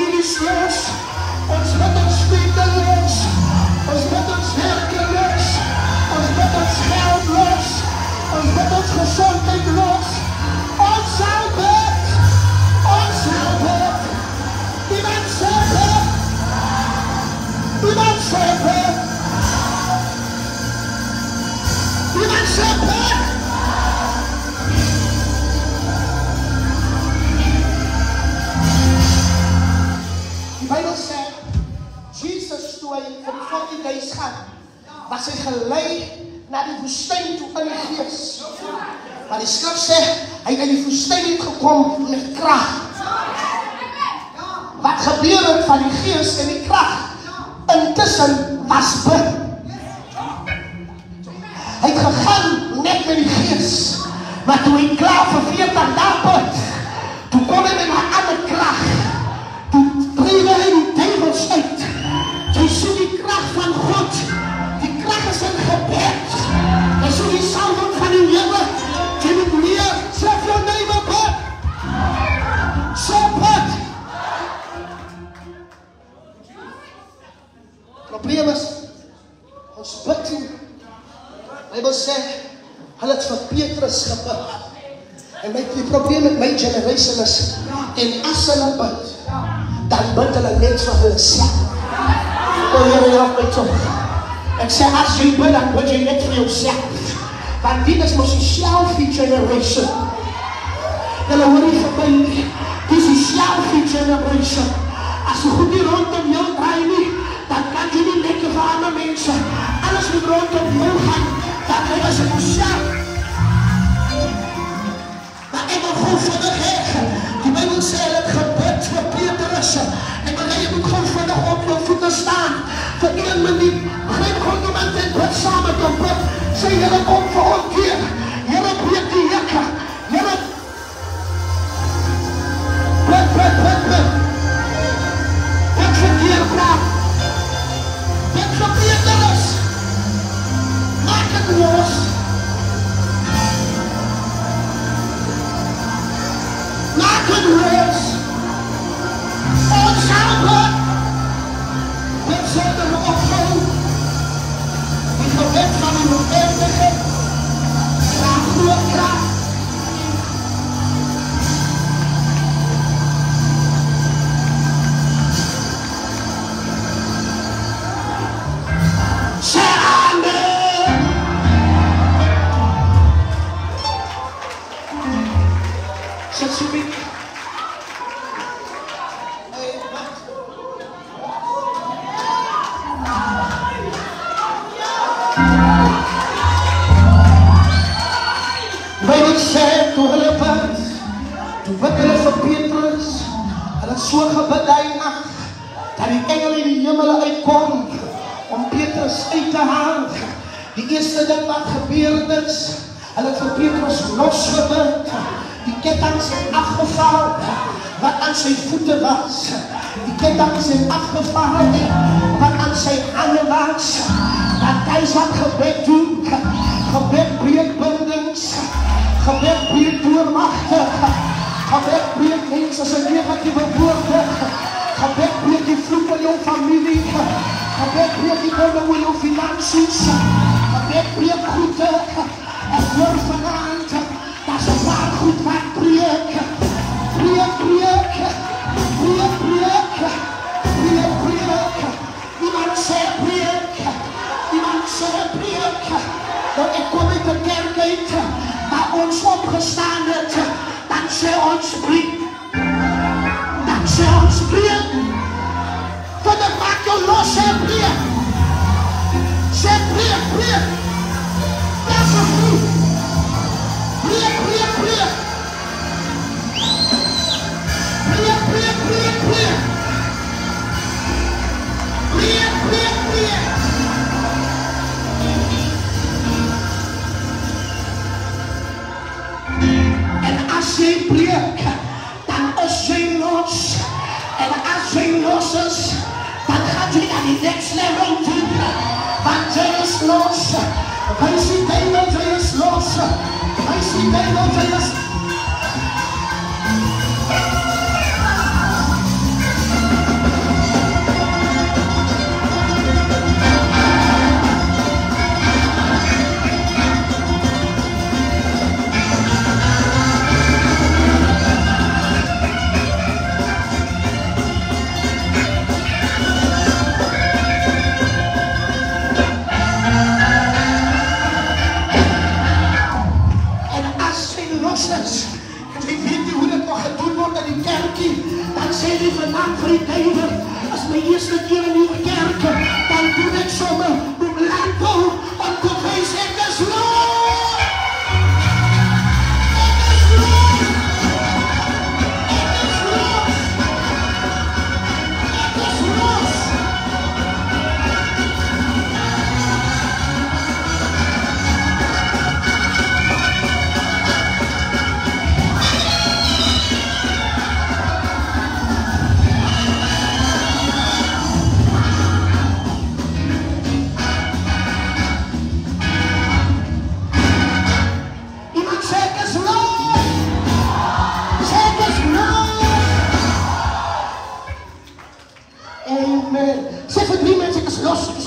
families los. Ons bid ons vriende los. Ons bid ons werke los. Ons bid ons geld los. Ons bid ons gezondheid los. Ons sal bid. Ons sal bid. Iemand sal bid. Iemand sal bid. Iemand sal bid. Die Bijbel sê, Jesus toe hy vir die 40 days gaan, was hy gelei na die woestijn toe in die gees. Maar die skrif sê, hy het in die woestijn het gekom met krag. Wat gebeur het van die gees en die krag, intussen was bid. Hy het gegaan net met die gees, maar toe hy klaar vir 40 dae bid, toe kom hy met 'n ander krag. Toe dryf hy die duivels uit. Jy sien die krag van God. Die krag is in gebed. Jy sien die salwing van die Here. Jy moet leer, sê vir jou neighbor bid. Sê bid. Probleem is, ons bid nie. Die Bybel sê, hulle het vir Petrus gebid. En die probleem met my generation is, en as hulle bid, dan bid hulle net vir hulle self. O Here, help my toch. Ek sê, as jy bid, dan bid jy net vir jouself. Want dit is mos die selfie generation. Julle hoor nie vir my nie. Dit is die selfie generation. As jy goed nie rondom jou draai nie, dan kan jy nie lekker vir ander mense. Alles moet rondom jou gaan, dan kry jy sy myself. Maar ek wil gewoon vinnig hê. Die Bijbel sê, hulle het gebid vir Petrus. En wanneer jy moet gewoon vinnig op jou voete staan, vir 1 minuut, geen gewoon om aan dit bid samen te bid. Sê Here, kom vir omkeer. Here, breek die hekke. Here, bid. Bid vir Deerbraak. Bid vir Petrus. Maak het los. Maak het los. Ons sal bid. Bid sonder ophou. Die gebed van die lewendige vraag groot krag. Sê amen. Sit so bietjie. Bijbel sê, toe hulle bid hulle vir Petrus, hulle so gebid die nag, dat die engel in die hemel uitkom, om Petrus uit te haal. Die eerste ding wat gebeurd is, hulle het vir Petrus losgebid, die kettinge het afgeval, wat aan sy voete was, die kettinge het afgeval, wat aan sy hande was, dat hy wat gebed doen, gebed breek bindings, gebed breek doormagte, gebed breek mense se negatieve woorde, gebed breek die vloek in jou familie, gebed breek die bonde in jou finansies, gebed breek goede, en hoor vanaand, dat is 'n paar goed wat breek, iemand sê breek, dat ek kom uit die kerk uit, waar ons opgestaan het, dan sê ons breek. Dan sê ons breek. Vandaag maak jou los, sê breek. Sê breek. Dat is goed. Breek. Breek. En as jy breek, dan is jy los. En as jy los is, dan gaan jy aan die next level toe. Want jy is los. Wys die duivel, jy is los. Wys die duivel, jy is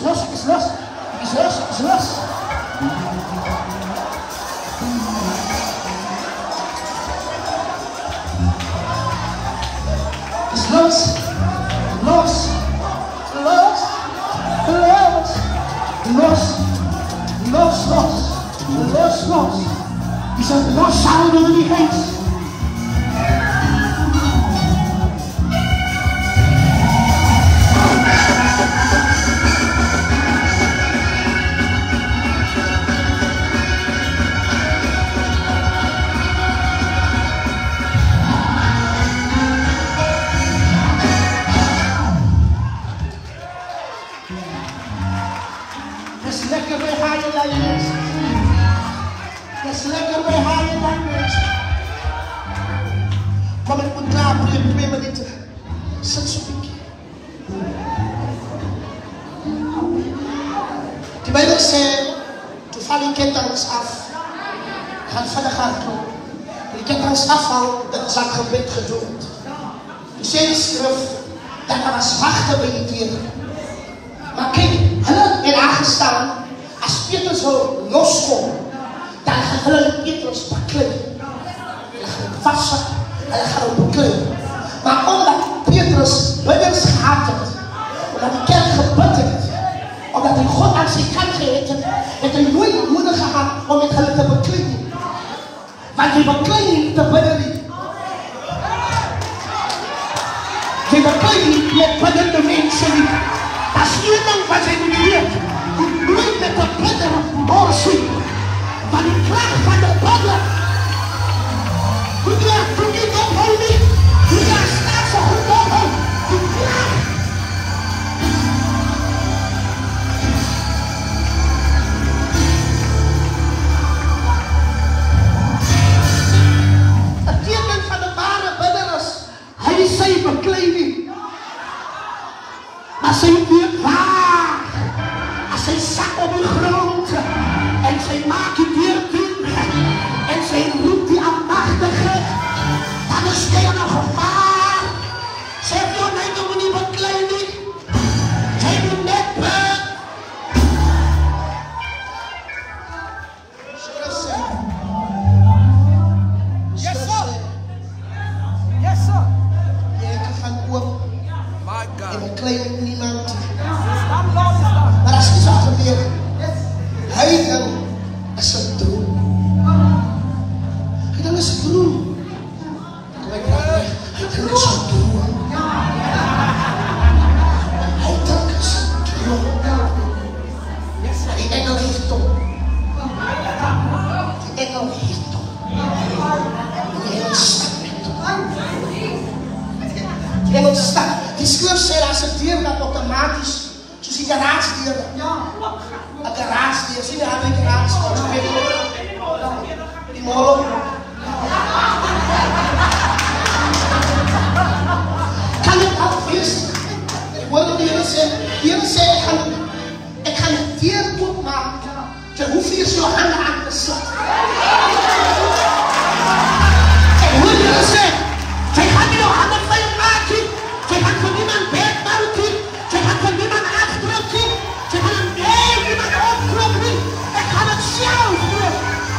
los, ek is los. Ek is los, ek is los. Ek is los. Los. Los. Los. Los. Los, los. Los, los. Dis 'n los sound in die huis. Dis lekker by Haie Langees. Dis lekker by Haie Langees. Kom ek moet klaar vir 2 minute. Sit so bietjie. Die Bybel sê, toe val die kettinge af. Gaan vinnig hardloop. Die kettinge afval, dit is aan gebed gedoen. Die sê die skrif, dat daar was wagte by die deur. Maar kyk, hulle het aangestaan, as Petrus wil loskom, dan gaan hulle Petrus beklei. Hulle gaan het vastzak, hulle gaan het beklei. Maar omdat Petrus bidders gehad het, omdat die kerk gebid het, omdat hy God aan sy kant gehet het hy nooit nodig gehad om met hulle te beklei nie. Want jy beklei nie te bidder nie. Jy beklei nie met biddende mense nie. Dat is één ding wat jy moet weet. Jy nooit met die bidder oorsien. Want die kracht van de bidder, toen jy ophou nie, toen jy straks so goed ophou, die kracht. Het teken van de ware bidder is, hy sy beklei nie. Maar sy weet waar, as sy sak op die grond, en sy maak die deur toe, en sy roep die almachtige, dan is jy in 'n gevaar. Sê vir jou, nee, jy moet nie beklei nie. Jy moet net bid. Yes, sir. Yes, sir. Jy gaan oop, My en God. beklei met niemand. Stand, Lord, stand. Maar as iets wat gebeur, hy dan is 'n droom. Hy dan is 'n droom. Kom ek praat mee. Hy dan is 'n droom. Hy dan is 'n droom. Die engel heeft hom. Die engel heeft hom. En die engel stap met hom. Die engel stap. Die skrif sê, as 'n deur wat outomaties, soos die garage-deur. Een garage-deur, sien jy aan die garage-deur? Die molen. Kan dit al wees? Ek hoor die Here sê, ek gaan die deur oopmaak. Jy hoef nie eens jou hande aan te sit. Ek hoor die Here sê, jy gaan nie jou hande vuil maak nie. Jy gaan vir niemand bed maak nie. Jy gaan vir niemand afdruk nie. Jy gaan niemand opdruk nie. Ek gaan het self doen.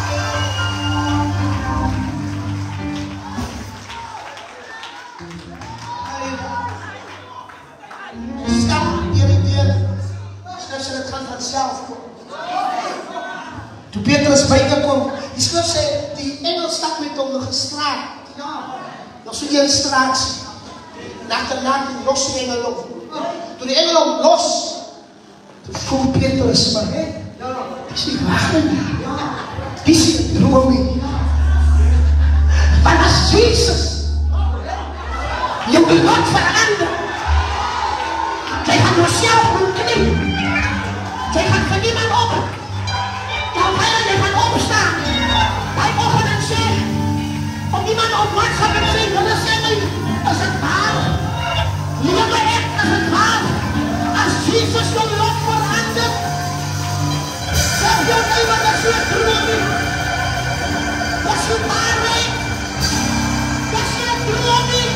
Stap deur die deur. Skrif sê dit gaan vanself kom. Toe Petrus bygekom, die skrif sê, die engel stap met hom nog 'n straat. Nog so 'n straat. Nachterna die los die engel op. Toe die engel hom los, toe voel Petrus maar, dis nie waar nie. Dis nie 'n droom nie. Want as Jesus jou lot verander, jy gaan jouself moet knie. Jy gaan vir niemand op. Jy gaan opstaan. By oggend en sê, om iemand op WhatsApp en sê, hulle sê my, is het waar? Lewe ek, is het waar? As Jesus jou lot verander, sê jou nie wat is jou droom nie. Was jou waarheid? Was jou droom nie?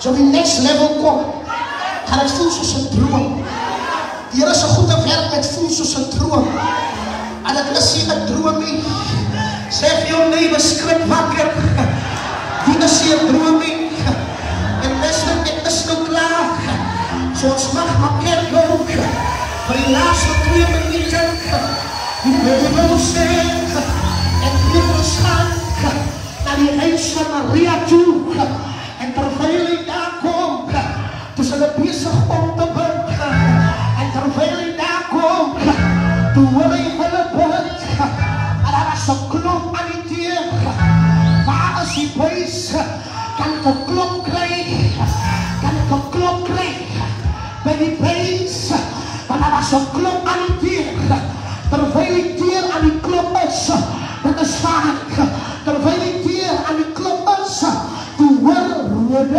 So die next level kom, gaan het voel soos 'n droom. Die Here se goeie werk met voel soos 'n droom. En dit is nie 'n droom nie. Sê vir jou neighbor, skrik wakker. Dit is nie 'n droom nie. En luister, ek is nou klaar. So ons mag maar kerk ook. Vir die laaste 2 minute. Die Bybel sê, en Petrus gaan na die huis van Maria toe. En terwyl hy daar kom, is hulle besig om te bid. En terwyl hy daar kom, toe hoor hy hulle bid. Maar daar was 'n klop aan die deur. Waar is die buis? Kan ek 'n klop kry? Kan ek 'n klop kry? By die buis. Maar daar was 'n klop aan die deur. Terwyl die deur aan die klop is, dit is vaak. Terwyl die deur aan die klop is, toe hoor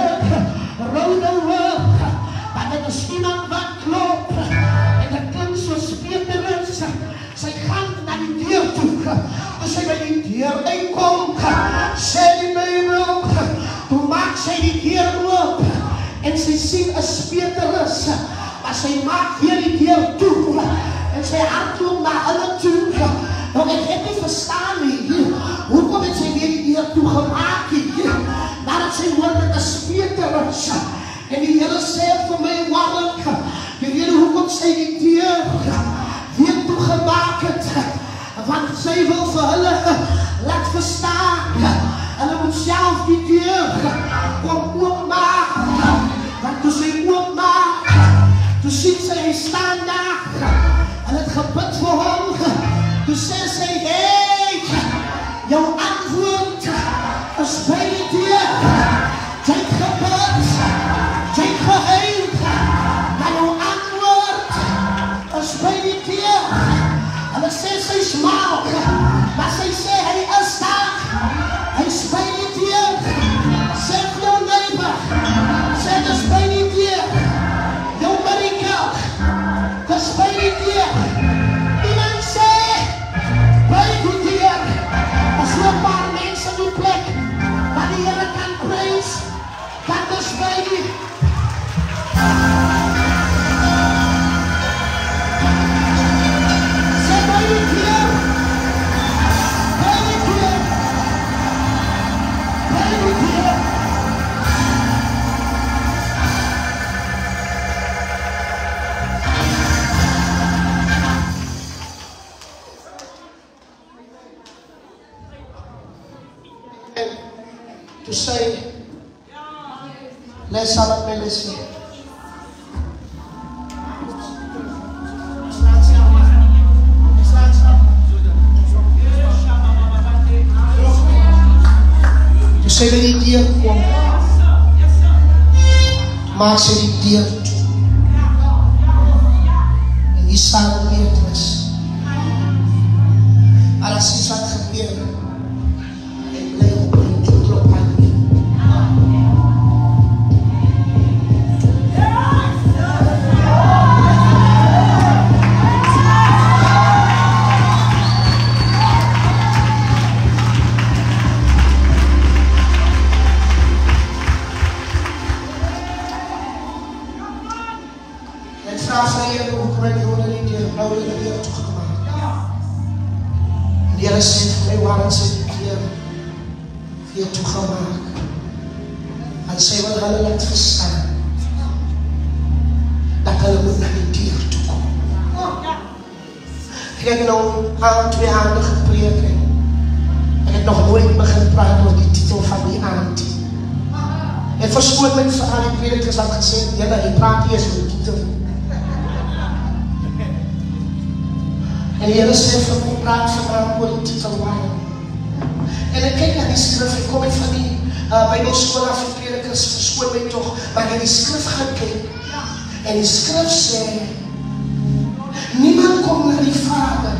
rode woord. Maar dit is iemand wat klop. En dit klink soos Petrus. Sy gaan na die deur toe. As sy by die deur uitkom, sê die Bybel, toe maak sy die deur oop. En sy sien is Petrus. Maar sy maak weer die deur toe. En sy hardloop na hulle toe. Nou ek het nie verstaan nie. Hoekom het sy weer die deur toe gemaak nie? Nadat sy hoor dit is Petrus. En die Here sê vir my, Warren, jy weet hoekom sy die deur weer toe gemaak het. Want sy wil vir hulle laat verstaan. Hulle moet self die deur kom oopmaak. Want toe sy oopmaak, toe sien sy hy staan daar. En het gebid vir hom. Toe sê sy, hey, jou antwoord is by die deur. Jy het gebid, jy het gehuil, maar jou antwoord is by die deur. Hulle sê sy smaak, maar sy sê hy is daar. Hy is by die deur. Sê vir jou neighbor, sê dis by die deur. Jou miracle, dis by die deur. Iemand sê, by die deur. As er 'n paar mense die plek, waar die Here kan prys, kan dis by die. Sê by die deur. By die deur. By die deur. To say, let's have a listen. To say that die deur kom, maak sy die deur toe. En die staan Petrus. Maar as iets wat gebeur, en bly op die toe klop aan. Die Here sê vir my, waarom sy die deur weer toegemaak? En sy wil hulle laat verstaan dat hulle moet na die deur toe kom. Ek het nou aan 2 aande gepreek en ek het nog nooit begin praat oor die titel van die aand. En verskoon my vir al die predikers wat gesê het, julle, hy praat nie eens oor die titel. En die Here sê vir my, praat vanavond oor die titel waarom. En ek kyk na die skrif, ek kom uit van die Bybelskool af die predikers, verskoon my toch, maar in die skrif gaan kyk. En die skrif sê, niemand kom na die Vader.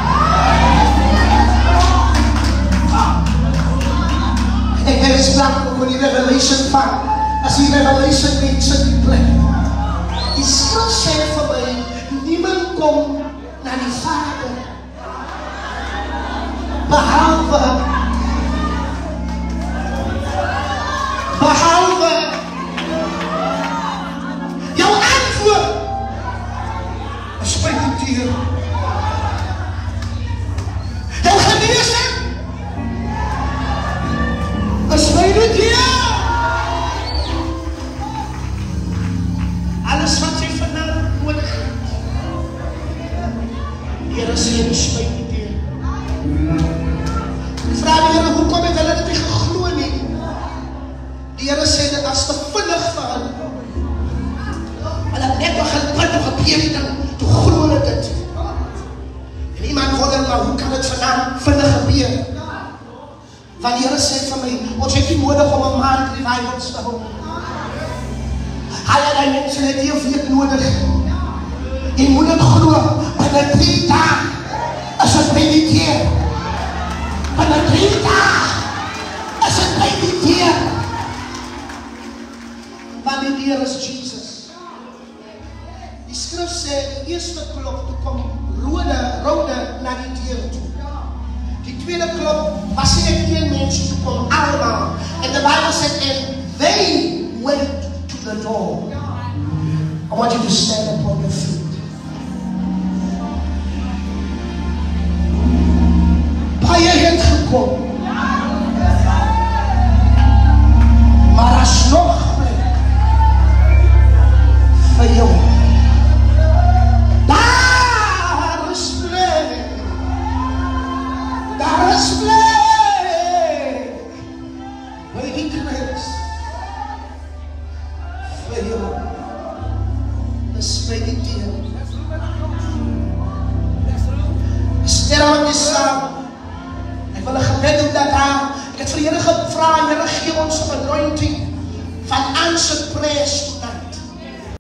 En er is blank ook in die Revelation van, as die Revelation mense die plek. Die skrif sê vir my, niemand kom na die Vader, behalve Heer. Jou genesing is my niet Heer. Alles wat sy vanavond nodig het. Heer sê, is my niet Heer. Ek vraag die Heer, hoekom het hulle dit nie geglo nie? Die Heer sê, dit as te vinnig vir hulle. Hulle het net begin bid of gebeur, toe glo hulle dit. En iemand wonder, maar hoe kan dit vanavond vinnig gebeur? Want die Heer sê vir my, ons het nie nodig om 'n maand revivals te hou. Hy het die mense net hier of week nodig. Jy moet het glo, binne 3 dae is het by die Heer. Binne 3 dae is het by die Heer. Want die Heer is Jesus. Die skrif sê, die eerste klop, toe kom rode na die deur toe. Die tweede klop, was nie een mens, toe kom allemaal. En the Bible said, and they went to the door. I want you to stand upon your feet. Baie het gekom. Maar alsnog vir jou. Daar is plek. Daar is plek. By die kruis. Vir jou. Dis by die deur. Sterre met die saam. Ek wil 'n gebed doen dat ek het vir die Here gevra, Here gee ons 'n anointing van answered prayers